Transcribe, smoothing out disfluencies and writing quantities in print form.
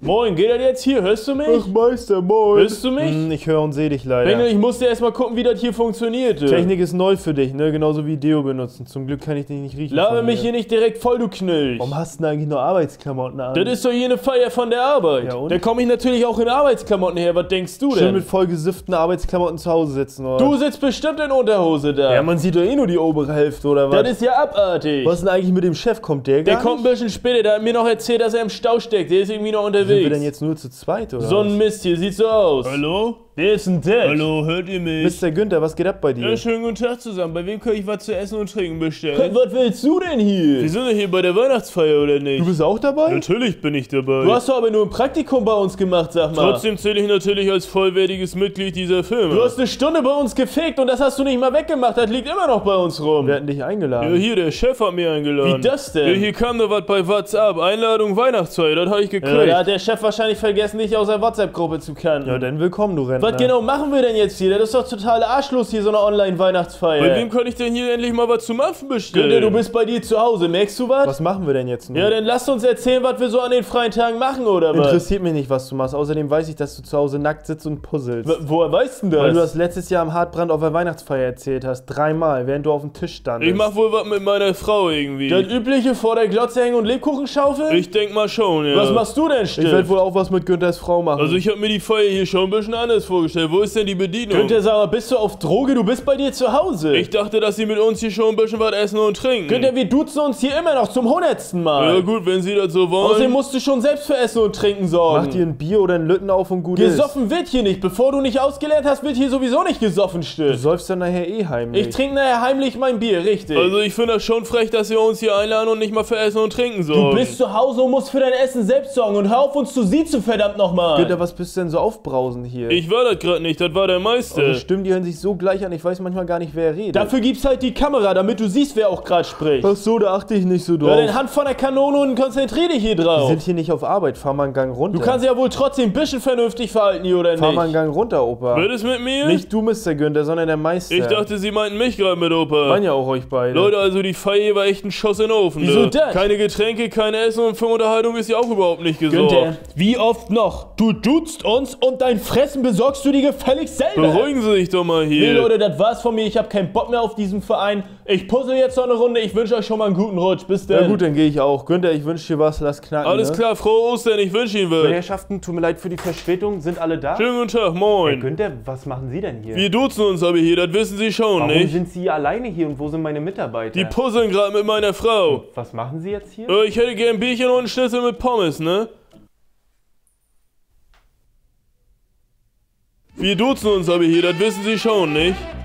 Moin, geht das jetzt hier? Hörst du mich? Ach Meister, moin. Hörst du mich? Ich höre und sehe dich leider. Bengel, ich musste erst mal gucken, wie das hier funktioniert. Technik ist neu für dich, ne? Genauso wie Deo benutzen. Zum Glück kann ich dich nicht riechen. Laber mich hier nicht direkt voll, du Knilch. Warum hast du denn eigentlich nur Arbeitsklamotten an? Das ist doch hier eine Feier von der Arbeit. Ja, und? Da komme ich natürlich auch in Arbeitsklamotten her. Was denkst du Schön denn? mit vollgesifften Arbeitsklamotten zu Hause sitzen, oder? Du sitzt bestimmt in Unterhose da. Ja, man sieht doch eh nur die obere Hälfte, oder was? Das ist ja abartig. Was ist denn eigentlich mit dem Chef? Kommt der gar Der kommt ein nicht? bisschen später. Der hat mir noch erzählt, dass er im Stau steckt. Der ist irgendwie noch unterwegs. Sind wir denn jetzt nur zu zweit, oder So was? ein Mist hier, sieht so aus. Hallo? Wer ist denn das? Hallo, hört ihr mich? Mr. Günther, was geht ab bei dir? Ja, schönen guten Tag zusammen. Bei wem kann ich was zu essen und trinken bestellen? Was willst du denn hier? Wir sind ja hier bei der Weihnachtsfeier, oder nicht? Du bist auch dabei? Natürlich bin ich dabei. Du hast doch aber nur ein Praktikum bei uns gemacht, sag mal. Trotzdem zähle ich natürlich als vollwertiges Mitglied dieser Firma. Du hast eine Stunde bei uns gefegt und das hast du nicht mal weggemacht. Das liegt immer noch bei uns rum. Wir hatten dich eingeladen. Ja, hier, der Chef hat mir eingeladen. Wie das denn? Ja, hier kam da was bei WhatsApp. Einladung Weihnachtsfeier, das habe ich gekriegt. Da hat der Chef wahrscheinlich vergessen, dich aus der WhatsApp-Gruppe zu kennen. Ja, dann willkommen, du Rentner. Was genau machen wir denn jetzt hier? Das ist doch totaler Arschlos hier, so eine Online-Weihnachtsfeier. Bei wem kann ich denn hier endlich mal was zum Affen bestellen? Günther, du bist bei dir zu Hause, merkst du was? Was machen wir denn jetzt nun? Ja, dann lasst uns erzählen, was wir so an den freien Tagen machen, oder was? Interessiert mich nicht, was du machst. Außerdem weiß ich, dass du zu Hause nackt sitzt und puzzelst. Woher weißt du das? Weil du das letztes Jahr am Hartbrand auf der Weihnachtsfeier erzählt hast. 3-mal, während du auf dem Tisch standest. Ich mach wohl was mit meiner Frau irgendwie. Das übliche vor der Glotze hängen und Lebkuchen schaufeln? Ich denk mal schon, ja. Was machst du denn, Ich Stift? werde wohl auch was mit Günthers Frau machen. Also ich habe mir die Feier hier schon ein bisschen anders vorgestellt. Wo ist denn die Bedienung? Günther, sag mal, bist du auf Droge? Du bist bei dir zu Hause. Ich dachte, dass sie mit uns hier schon ein bisschen was essen und trinken. Günther, wir duzen uns hier immer noch zum 100. Mal. Ja gut, wenn sie das so wollen. Außerdem musst du schon selbst für Essen und Trinken sorgen. Mach dir ein Bier oder ein Lütten auf und gut ist. Gesoffen wird hier nicht. Bevor du nicht ausgelernt hast, wird hier sowieso nicht gesoffen, Du Stift. säufst dann nachher eh heimlich. Ich trinke nachher heimlich mein Bier, richtig. Also ich finde das schon frech, dass sie uns hier einladen und nicht mal für Essen und Trinken Du sorgen. bist zu Hause und musst für dein Essen selbst sorgen und hör auf uns zu siezen, verdammt nochmal. Günther, was bist du denn so aufbrausend hier? Ich war das gerade nicht, das war der Meister. Eure Stimmen, die hören sich so gleich an, ich weiß manchmal gar nicht, wer redet. Dafür gibt's halt die Kamera, damit du siehst, wer auch gerade spricht. Ach so, da achte ich nicht so drauf. Ja, dann Hand von der Kanone und konzentrier dich hier Wir drauf. sind hier nicht auf Arbeit, fahr mal einen Gang runter. Du kannst ja wohl trotzdem ein bisschen vernünftig verhalten hier, oder Fahr mal einen nicht? Gang runter, Opa. Wird es mit mir? Nicht du, Mr. Günther, sondern der Meister. Ich dachte, sie meinten mich gerade mit Opa. Waren ja auch euch beide. Leute, also die Feier hier war echt ein Schuss in den Ofen. Wieso ne? das? Keine Getränke, kein Essen und für Unterhaltung ist ja auch überhaupt nicht gesorgt. Günther, wie oft noch? Du duzt uns und dein Fressen besorgst du dir gefälligst selber. Beruhigen Sie sich doch mal Nee, hier. Leute, das war's von mir. Ich habe keinen Bock mehr auf diesen Verein. Ich puzzle jetzt noch eine Runde. Ich wünsche euch schon mal einen guten Rutsch. Bis dann. Ja gut, dann gehe ich auch. Günther, ich wünsche dir was, lass knacken. Alles ne? klar, frohe Ostern, ich wünsche Ihnen was. Herrschaften, tut mir leid für die Verspätung. Sind alle da? Schönen guten Tag, moin. Günther, was machen Sie denn hier? Wir duzen uns aber hier, das wissen Sie schon, Warum nicht? sind Sie alleine hier und wo sind meine Mitarbeiter? Die puzzeln gerade mit meiner Frau. Was machen Sie jetzt hier? Ich hätte gern ein Bierchen und einen Schnitzel mit Pommes, ne? Wir duzen uns aber hier, das wissen Sie schon, nicht?